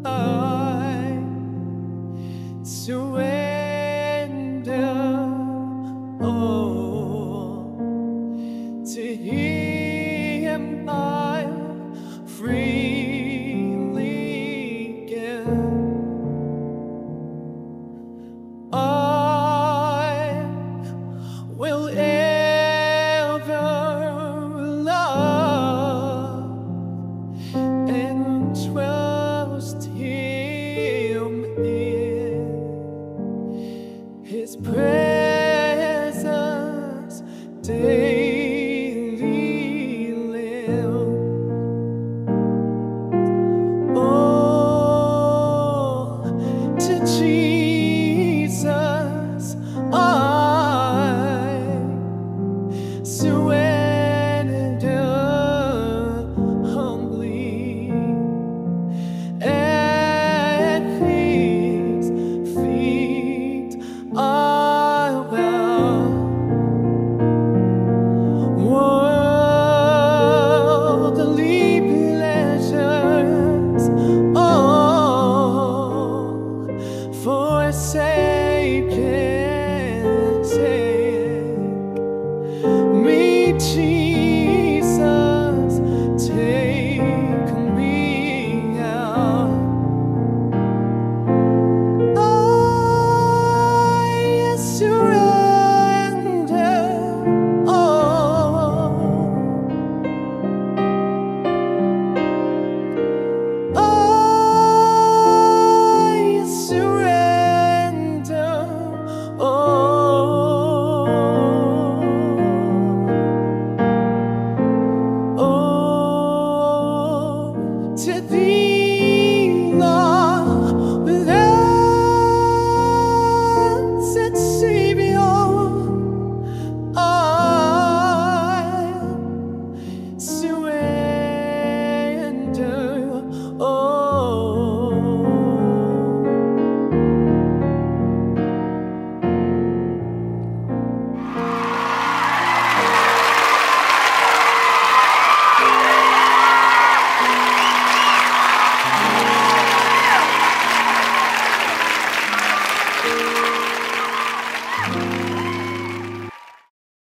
I surrender all to Him. I freely give. I will ever love and trust Him in His presence daily live. Oh, to Jesus I surrender humbly at His feet. I bow. Worldly pleasures all forsaken, take me, Jesus, take me out. I surrender all. I surrender all. Oh, to Thee, Lord, blessed Savior, I surrender all.